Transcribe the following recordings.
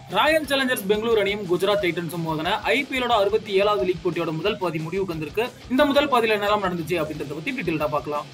Royal Challengers Bangalore அணியும் குஜராத் டைட்டன்ஸும் மோதின ஐபிஎல்லோட 67வது league போட்டியோட முதல் பாதி முடிவுக்கு வந்திருக்கு. இந்த முதல் பாதியில என்னெல்லாம் நடந்துச்சு அப்படின்றத பத்தி டீடைலா பார்க்கலாம்.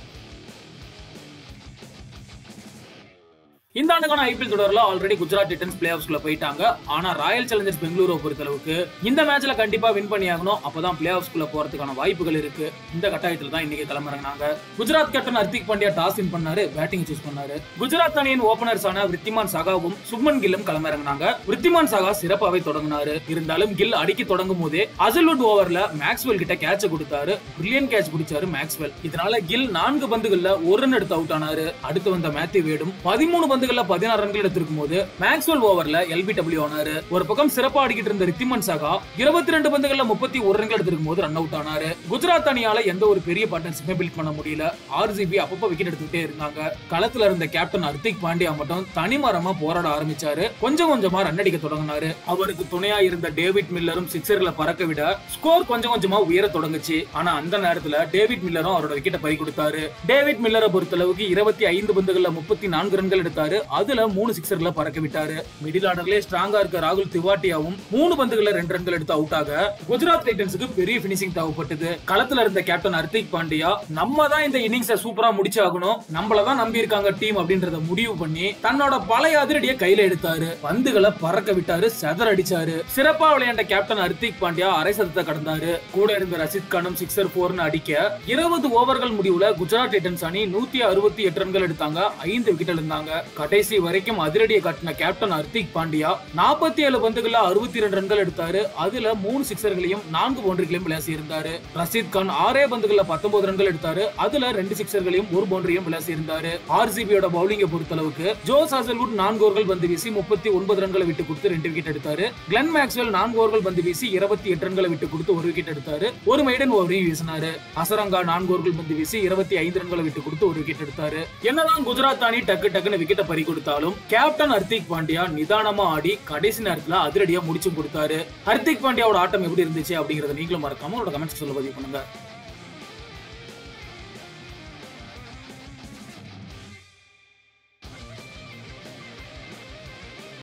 இந்த ஆண்டுக்கான ஐபிஎல் தொடர்ல ஆல்ரெடி குஜராத் டைட்டன்ஸ் பிளே ஆஃப்ஸ்க்குள்ள போயிட்டாங்க. ஆனா ராயல் சேலஞ்சர்ஸ் பெங்களூரை பொறுத்தளவுக்கு இந்த மேட்ச்ல கண்டிப்பா வின் பண்ணி ஆகணும். அப்பதான் பிளே ஆஃப்ஸ்க்குள்ள போறதுக்கான வாய்ப்புகள் இருக்கு. இந்த கட்டாயத்துல தான் இன்னைக்கு கிளம்புறாங்க. Gujarat captain Hardik Pandya toss win பண்ணாரு, பேட்டிங் சூஸ் பண்ணாரு. குஜராத் அணியின் ஓபனர்ஸான விருத்திமான் சாகாவும் சுப்மன் கில்லும் கிளம்பிறாங்க. விருத்திமான் சாகா சிறப்பாவே தொடங்கினாரு. இருந்தாலும் கில் அடிக்க தொடங்கும் போதே அசல்வுட் ஓவர்ல மேக்ஸ்வெல் கிட்ட கேட்ச கொடுத்தாரு. பிரில்லியன்ட் கேட்ச் பிடிச்சாரு மேக்ஸ்வெல். இதனால கில் 4 பந்துகள்ல 1 ரன் எடுத்து அவுட் ஆனாரு. அடுத்து வந்த மேத்யூ வேடும் 13 பந்துகள்ல 16 ரன்கள் எடுத்திருக்கும் போது மேக்ஸ்வெல் ஓவர்ல எல்பிடபிள்யூ ஆனாரு. ஒரு பக்கம் சிறப்பா ஆடிக்கிட்டு இருந்த ரித்திமன் சாகா 22 பந்துகள்ல 31 ரன்கள் எடுத்திருக்கும் போது ரன் அவுட் ஆனாரு. குஜராத் அணியால எந்த ஒரு பெரிய பார்ட்னர்ஷிப்பை பில்ட் பண்ண முடியல. ஆர்சிபி அப்பப்ப விக்கெட் எடுத்துக்கிட்டே இருந்தாங்க. களத்துல இருந்த கேப்டன் ஹர்திக் பாண்டியா மட்டும் தனிமரமா போராட ஆரம்பிச்சாரு. கொஞ்சம் கொஞ்சமா ரன் அடிக்க தொடங்கினாரு. அவருக்கு துணையா இருந்த டேவிட் மில்லரும் சிக்ஸர்களை பறக்க விட ஸ்கோர் கொஞ்சம் கொஞ்சமா உயர தொடங்குச்சு. ஆனா அந்த நேரத்துல டேவிட் மில்லரும் அவரோட விக்கெட்டை பறி கொடுத்தாரு. டேவிட் மில்லரை பொறுத்தளவுக்கு 25 பந்துகள்ல 34 ரன்கள் எடுத்தாரு. அதுல 3 சிக்ஸர்களை பறக்க விட்டாரு. மிடில் ஆர்டர்லயே ஸ்ட்ராங்கா இருக்க ராகுல் திவாட்டியாவும் 3 பந்துகள்ல 2 ரன்கள் எடுத்து அவுட் ஆக குஜராத் டைட்டன்ஸுக்கு பெரிய பினிஷிங் தேவைப்பட்டது. களத்துல இருந்த கேப்டன் ஹர்திக் பாண்டியா நம்ம தான் இந்த இன்னிங்ஸை சூப்பரா முடிச்சாகணும், நம்மள தான் நம்பி இருக்காங்க டீம் அப்படின்றத முடிவு பண்ணி தன்னோட பழைய அதிரடியை கையில எடுத்தாரு. பந்துகளை பறக்க விட்டாரு, செதற அடிச்சாரு. சிறப்பா விளையாண்ட கேப்டன் ஹர்திக் பாண்டியா அரை சதத்தை கடந்தாரு. கூட இருந்த ரஷித் கானும் 6-4 அடிக்க 20 ஓவர்கள் முடிவுல குஜராத் டைட்டன்ஸ் அணி 168 ரன்கள் எடுத்தாங்க. 5 விக்கெட் இருந்தாங்க. கடைசி வரைக்கும் அதிரடியை காட்டின கேப்டன் ஹர்திக் பாண்டியா 47 பந்துகள்ல 62 ரன்கள் எடுத்தாரு. அதுல 3 சிக்ஸர்களையும் 4 பவுண்டரிகளையும் விளாசி இருந்தாரு. ரஷித் கான் 6 பந்துகள்ல 19 ரன்கள் எடுத்தாரு. அதுல 2 சிக்ஸர்களையும் 1 பவுண்டரியும் விளாசி இருந்தாரு. ஆர்சிபியோட பவுலிங்கை பொறுத்தளவுக்கு ஜோஸ் ஹசல்வுட் 4 ஓவர்கள் பந்து வீசி 39 ரன்களை விட்டு கொடுத்து 2 விக்கெட் எடுத்தாரு. கிளென் மேக்ஸ்வெல் 4 ஓவர்கள் பந்து வீசி 28 ரன்களை விட்டு கொடுத்து 1 விக்கெட் எடுத்தாரு. ஒரு மைடன் ஓவரையும் வீசினாரு. அசரங்கா 4 ஓவர்கள் பந்து வீசி 25 ரன்களை விட்டு கொடுத்து 1 விக்கெட் எடுத்தாரு. என்னதான் குஜராத் அணி டக்கு டக்குன்னு விக்கெட்டை பறி கொடுத்தாலும் கேப்டன் ஹர்திக் பாண்டியா நிதானமா ஆடி கடைசி நேரத்துல அதிரடியா முடிச்சு கொடுத்தாரு. ஹர்திக் பாண்டியாவோட ஆட்டம் எப்படி இருந்துச்சு அப்படிங்கறத நீங்களும் மறக்காம கமெண்ட்ஸ் சொல்ல பதிவு பண்ணுங்க.